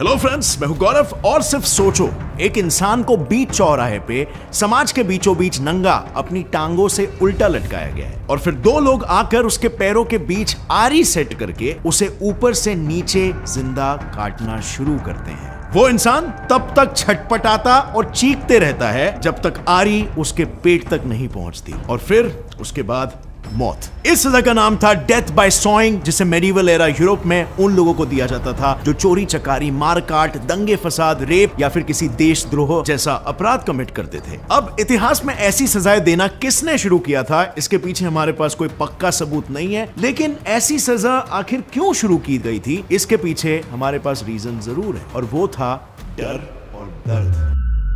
Hello friends, मैं हूं गौरव और सिर्फ सोचो, एक इंसान को बीच चौराहे पे समाज के बीचों बीच नंगा अपनी टांगों से उल्टा लटकाया गया है और फिर दो लोग आकर उसके पैरों के बीच आरी सेट करके उसे ऊपर से नीचे जिंदा काटना शुरू करते हैं। वो इंसान तब तक छटपटाता और चीखते रहता है जब तक आरी उसके पेट तक नहीं पहुंचती और फिर उसके बाद मौत। इस सजा का नाम था डेथ बाय सॉइंग, जिसे मेडिवल एरा यूरोप में उन लोगों को दिया जाता था जो चोरी चकारी, मारकाट, दंगे फसाद, रेप या फिर किसी देशद्रोह जैसा अपराध कमिट करते थे। अब इतिहास में ऐसी सजाएं देना किसने शुरू किया था, इसके पीछे हमारे पास कोई पक्का सबूत नहीं है, लेकिन ऐसी सजा आखिर क्यों शुरू की गई थी, इसके पीछे हमारे पास रीजन जरूर है और वो था डर और दर्द।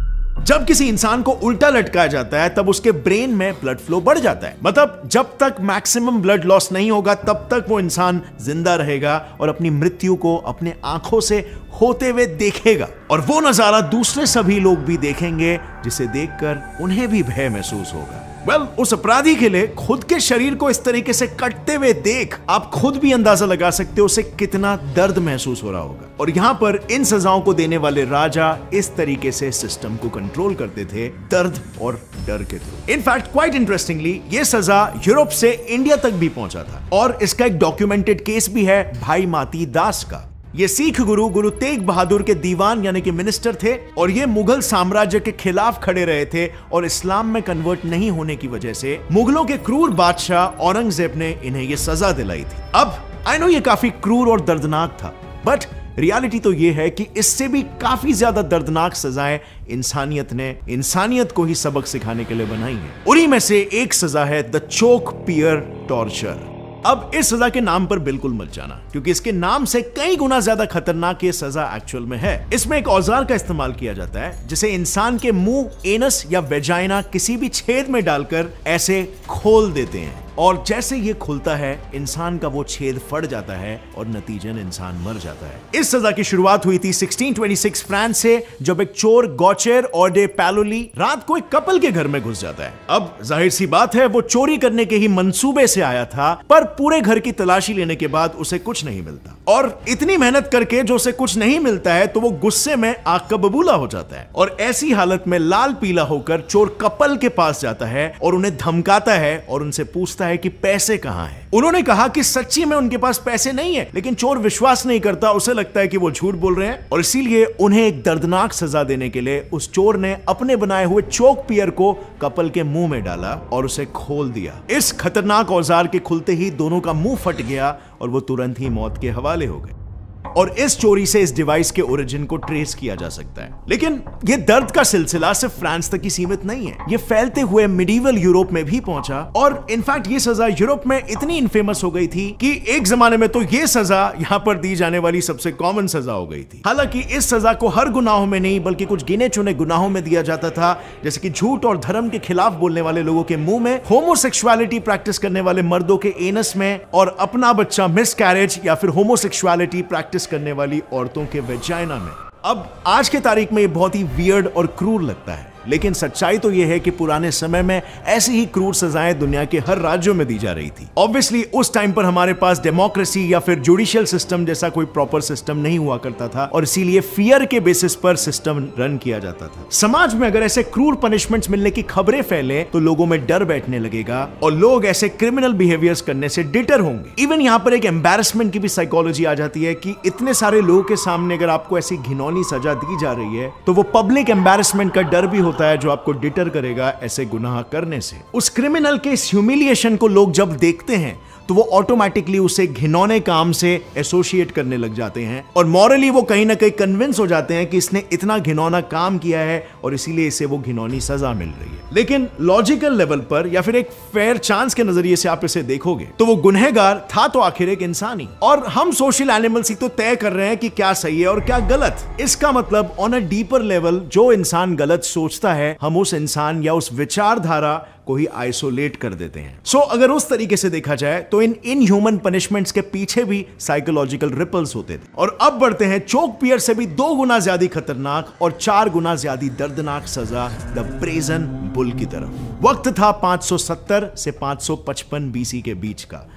जब किसी इंसान को उल्टा लटकाया जाता है तब उसके ब्रेन में ब्लड फ्लो बढ़ जाता है। मतलब जब तक मैक्सिमम ब्लड लॉस नहीं होगा तब तक वो इंसान जिंदा रहेगा और अपनी मृत्यु को अपने आंखों से होते हुए देखेगा और वो नजारा दूसरे सभी लोग भी देखेंगे, जिसे देखकर उन्हें भी भय महसूस होगा। उस अपराधी के लिए खुद के शरीर को इस तरीके से कटते हुए देख आप खुद भी अंदाजा लगा सकते हो उसे कितना दर्द महसूस हो रहा होगा। और यहाँ पर इन सजाओं को देने वाले राजा इस तरीके से सिस्टम को कंट्रोल करते थे, दर्द और डर के थ्रू। इनफैक्ट क्वाइट इंटरेस्टिंगली ये सजा यूरोप से इंडिया तक भी पहुंचा था और इसका एक डॉक्यूमेंटेड केस भी है भाई माती दास का। ये सिख गुरु तेग बहादुर के दीवान यानी कि मिनिस्टर थे और ये मुगल साम्राज्य के खिलाफ खड़े रहे थे और इस्लाम में कन्वर्ट नहीं होने की वजह से मुगलों के क्रूर बादशाह औरंगजेब ने इन्हें ये सजा दिलाई थी। अब आई नो ये काफी क्रूर और दर्दनाक था, बट रियलिटी तो ये है कि इससे भी काफी ज्यादा दर्दनाक सजाएं इंसानियत ने इंसानियत को ही सबक सिखाने के लिए बनाई है। उन्हीं में से एक सजा है द चोक पियर टॉर्चर। अब इस सजा के नाम पर बिल्कुल मत जाना, क्योंकि इसके नाम से कई गुना ज्यादा खतरनाक ये सजा एक्चुअल में है। इसमें एक औजार का इस्तेमाल किया जाता है जिसे इंसान के मुंह, एनस या वेजाइना किसी भी छेद में डालकर ऐसे खोल देते हैं और जैसे ये खुलता है इंसान का वो छेद फट जाता है और नतीजन इंसान मर जाता है। इस सजा की शुरुआत हुई थी 1626 फ्रांस से, जब एक चोर गौचेर और डे पैलोली रात को एक कपल के घर में घुस जाता है। अब जाहिर सी बात है वो चोरी करने के ही मंसूबे से आया था, पर पूरे घर की तलाशी लेने के बाद उसे कुछ नहीं मिलता और इतनी मेहनत करके जो उसे कुछ नहीं मिलता है तो वो गुस्से में आग का बबूला हो जाता है और ऐसी हालत में लाल पीला होकर चोर कपल के पास जाता है और उन्हें धमकाता है और उनसे पूछता है कि पैसे कहां हैं। उन्होंने कहा कि सच्ची में उनके पास पैसे नहीं है, लेकिन चोर विश्वास नहीं करता, उसे लगता है कि वो झूठ बोल रहे हैं और इसीलिए उन्हें एक दर्दनाक सजा देने के लिए उस चोर ने अपने बनाए हुए चोक पियर को कपल के मुंह में डाला और उसे खोल दिया। इस खतरनाक औजार के खुलते ही दोनों का मुंह फट गया और वो तुरंत ही मौत के हवाले हो गए। और इस चोरी से इस डिवाइस के ओरिजिन को ट्रेस किया जा सकता है। लेकिन ये दर्द का सिलसिला सिर्फ फ्रांस तक ही सीमित नहीं है, ये फैलते हुए मिडीवल यूरोप में भी पहुंचा और इनफैक्ट ये सजा यूरोप में इतनी इनफेमस हो गई थी कि एक जमाने में तो ये सजा यहाँ पर दी जाने वाली सबसे कॉमन सजा हो गई थी। हालांकि इस सजा को हर गुनाहों में नहीं बल्कि कुछ गिने चुने गुनाहों में दिया जाता था, जैसे कि झूठ और धर्म के खिलाफ बोलने वाले लोगों के मुंह में, होमोसेक्सुअलिटी प्रैक्टिस करने वाले मर्दों के एनस में और अपना बच्चा मिसकैरेज या फिर होमोसेक्सुअलिटी प्रैक्टिस करने वाली औरतों के वेजाइना में। अब आज के तारीख में ये बहुत ही वियर्ड और क्रूर लगता है, लेकिन सच्चाई तो यह है कि पुराने समय में ऐसी ही क्रूर सजाएं दुनिया के हर राज्यों में दी जा रही थी। ऑब्वियसली उस टाइम पर हमारे पास डेमोक्रेसी या फिर जुडिशियल सिस्टम जैसा कोई प्रॉपर सिस्टम नहीं हुआ करता था और इसीलिए फियर के बेसिस पर सिस्टम रन किया जाता था। समाज में अगर ऐसे क्रूर पनिशमेंट्स मिलने की खबरें फैले तो लोगों में डर बैठने लगेगा और लोग ऐसे क्रिमिनल बिहेवियर्स करने से डिटर होंगे। इवन यहाँ पर एक एम्बैरेसमेंट की भी साइकोलॉजी आ जाती है कि इतने सारे लोगों के सामने अगर आपको ऐसी घिनौनी सजा दी जा रही है तो वो पब्लिक एम्बैरेसमेंट का डर भी होता है जो आपको डिटर करेगा ऐसे गुनाह करने से। उस क्रिमिनल के इस ह्यूमिलिएशन को लोग जब देखते हैं तो वो ऑटोमेटिकली उसे घिनौने काम से एसोसिएट करने लग जाते हैं और मॉरली वो कहीं ना कहीं कन्विंस हो जाते हैं कि इसने इतना घिनौना काम किया है और इसीलिए इसे वो घिनौनी सजा मिल रही है। लेकिन लॉजिकल लेवल पर या फिर एक फेयर चांस के नजरिए से आप इसे देखोगे तो वो गुनहगार था तो आखिर एक इंसान ही, और हम सोशल एनिमल्स ही तो तय कर रहे हैं कि क्या सही है और क्या गलत। इसका मतलब ऑन अ डीपर लेवल जो इंसान गलत सोचता है हम उस इंसान या उस विचारधारा को ही आइसोलेट कर देते हैं। सो अगर उस तरीके से देखा जाए तो इन इनह्यूमन पनिशमेंट्स के पीछे भी साइकोलॉजिकल रिपल्स होते थे। और अब बढ़ते हैं चोक पियर से भी 2 गुना ज्यादा खतरनाक और 4 गुना ज्यादा दर्दनाक सजा द ब्रेजन बुल की तरफ। वक्त था 570 से 555 बीसी के बीच का,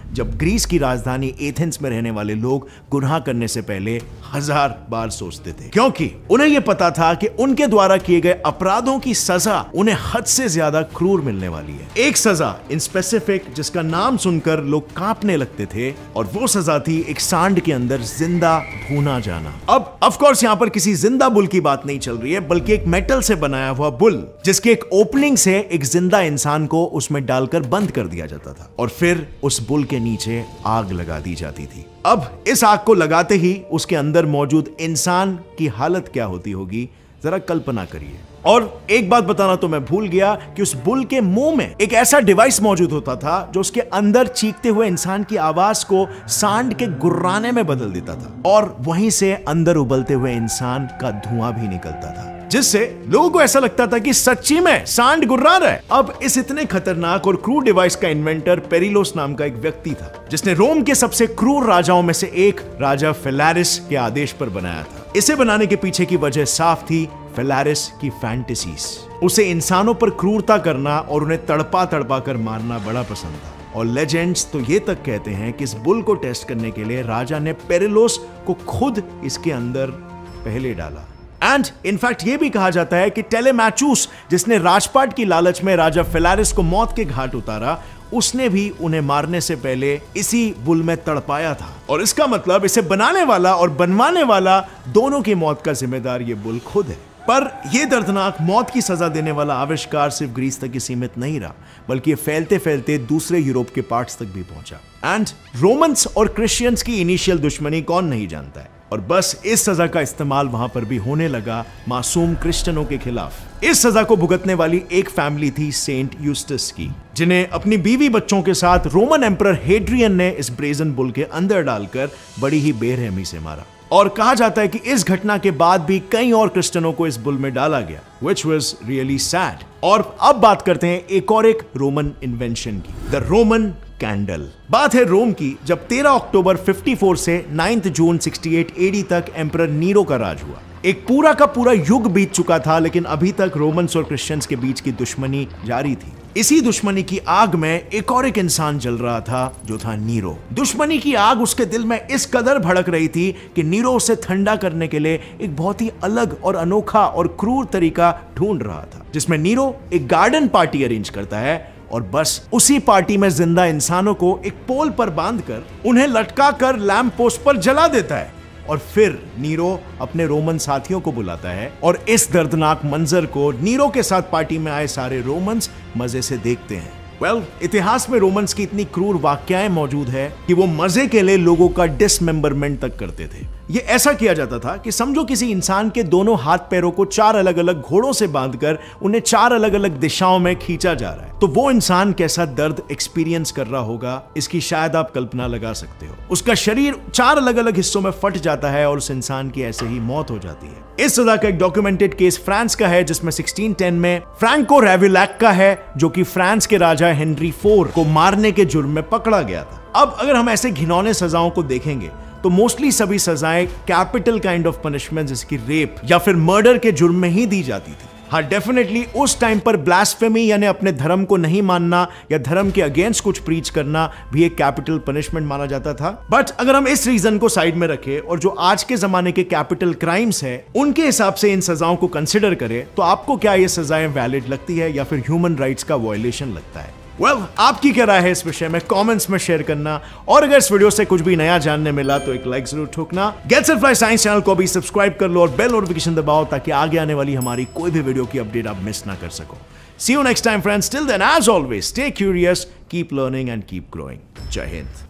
जब ग्रीस की राजधानी एथेंस में रहने वाले लोग गुनाह करने से पहले 1000 बार सोचते थे, क्योंकि उन्हें यह पता था कि उनके द्वारा किए गए अपराधों की सजा उन्हें हद से ज्यादा क्रूर मिलने वाली है। एक सजा इन स्पेसिफिक जिसका नाम सुनकर लोग कांपने लगते थे, और वो सजा थी एक सांड के अंदर जिंदा भूना जाना। अब ऑफ कोर्स यहां पर किसी जिंदा बुल की बात नहीं चल रही है, बल्कि एक मेटल से बनाया हुआ बुल जिसके एक ओपनिंग से एक जिंदा इंसान को उसमें डालकर बंद कर दिया जाता था और फिर उस बुल के नीचे आग लगा दी जाती थी। अब इस आग को लगाते ही उसके अंदर मौजूद इंसान की हालत क्या होती होगी, जरा कल्पना करिए। और एक बात बताना तो मैं भूल गया कि उस बुल के मुंह में एक ऐसा डिवाइस मौजूद होता था जो उसके अंदर चीखते हुए इंसान की आवाज को सांड के गुर्राने में बदल देता था, और वहीं से अंदर उबलते हुए इंसान का धुआं भी निकलता था, जिससे लोगों को ऐसा लगता था कि सच्ची में सांड गुर्रा रहा है। अब इस इतने खतरनाक और क्रूर डिवाइस का इन्वेंटर पेरिलोस नाम का एक व्यक्ति था, जिसने रोम के सबसे क्रूर राजाओं में से एक राजा फिलैरिस के आदेश पर बनाया था। इसे बनाने के पीछे की वजह साफ थी, फिलैरिस की फैंटेसीज। उसे इंसानों पर क्रूरता करना और उन्हें तड़पा तड़पा कर मारना बड़ा पसंद था, और लेजेंड्स तो ये तक कहते हैं कि इस बुल को टेस्ट करने के लिए राजा ने पेरिलोस को खुद इसके अंदर पहले डाला। एंड इनफैक्ट ये भी कहा जाता है कि टेलेमैचूस, जिसने राजपाट की लालच में राजा फिलैरिस को मौत के घाट उतारा, उसने भी उन्हें मारने से पहले इसी बुल में तड़पाया था। और इसका मतलब इसे बनाने वाला और बनवाने वाला दोनों की मौत का जिम्मेदार ये बुल खुद है। पर यह दर्दनाक मौत की सजा देने वाला आविष्कार सिर्फ ग्रीस तक ही सीमित नहीं रहा, बल्कि फैलते फैलते दूसरे यूरोप के पार्ट्स तक भी पहुंचा। एंड रोमन्स और क्रिश्चियंस की इनिशियल दुश्मनी कौन नहीं जानता है, और बस इस सजा का इस्तेमाल वहां पर भी होने लगा मासूम क्रिश्चियनों के खिलाफ। इस सजा को भुगतने वाली एक फैमिली थी सेंट यूस्टस की, जिन्हें अपनी बीवी बच्चों के साथ रोमन एम्परर हेड्रियन ने इस ब्रेजन बुल के अंदर डालकर बड़ी ही बेरहमी से मारा। और कहा जाता है कि इस घटना के बाद भी कई और क्रिश्चियनों को इस बुल में डाला गया, which was really sad। और अब बात करते हैं एक रोमन इन्वेंशन की, द रोमन कैंडल। बात है रोम की, जब 13 अक्टूबर 54 से 9 जून 68 एडी तक एम्परर नीरो का राज हुआ। एक पूरा का पूरा युग बीत चुका था, लेकिन अभी तक रोमन्स और क्रिश्चियंस के बीच की दुश्मनी जारी थी। इसी दुश्मनी की आग में एक इंसान जल रहा था, जो था नीरो। दुश्मनी की आग उसके दिल में इस कदर भड़क रही थी कि नीरो उसे ठंडा करने के लिए एक बहुत ही अलग और अनोखा और क्रूर तरीका ढूंढ रहा था, जिसमें नीरो एक गार्डन पार्टी अरेंज करता है और बस उसी पार्टी में जिंदा इंसानों को एक पोल पर बांधकर उन्हें लटका कर लैंप पोस्ट पर जला देता है। और फिर नीरो अपने रोमन साथियों को बुलाता है और इस दर्दनाक मंजर को नीरो के साथ पार्टी में आए सारे रोमन्स मजे से देखते हैं। इतिहास में रोमन्स की इतनी क्रूर वाकयाएं मौजूद है कि वो मजे के लिए लोगों का डिसमेंबरमेंट तक करते थे। ये ऐसा किया जाता था कि समझो किसी इंसान के दोनों हाथ पैरों को 4 अलग अलग घोड़ों से बांधकर उन्हें 4 अलग अलग दिशाओं में खींचा जा रहा है, तो वो इंसान कैसा दर्द एक्सपीरियंस कर रहा होगा, इसकी शायद आप कल्पना लगा सकते हो। उसका शरीर 4 अलग अलग हिस्सों में फट जाता है और उस इंसान की ऐसे ही मौत हो जाती है। इस सजा का एक डॉक्यूमेंटेड केस फ्रांस का है, जिसमें 1610 में फ्रैंको रेविलैक का है, जो कि फ्रांस के राजा हेनरी IV को मारने के जुर्म में पकड़ा गया था। अब अगर हम ऐसे घिनौने सजाओं को देखेंगे तो मोस्टली सभी सजाएं कैपिटल काइंड ऑफ पनिशमेंट, जैसे रेप या फिर मर्डर के जुर्म में ही दी जाती थी। हाँ, डेफिनेटली उस टाइम पर ब्लास्फेमी यानी अपने धर्म को नहीं मानना या धर्म के अगेंस्ट कुछ प्रीच करना भी एक कैपिटल पनिशमेंट माना जाता था। बट अगर हम इस रीजन को साइड में रखें और जो आज के जमाने के कैपिटल क्राइम्स है उनके हिसाब से इन सजाओं को कंसिडर करें, तो आपको क्या ये सजाएं वैलिड लगती है या फिर ह्यूमन राइट्स का वायलेशन लगता है? आपकी क्या राय है इस विषय में कमेंट्स में शेयर करना, और अगर इस वीडियो से कुछ भी नया जानने मिला तो एक लाइक जरूर ठोकना। Get set fly science channel को भी सब्सक्राइब कर लो और बेल नोटिफिकेशन दबाओ ताकि आगे आने वाली हमारी कोई भी वीडियो की अपडेट आप मिस ना कर सको। See you next time friends, till then as always stay curious, keep learning and keep growing। जय हिंद।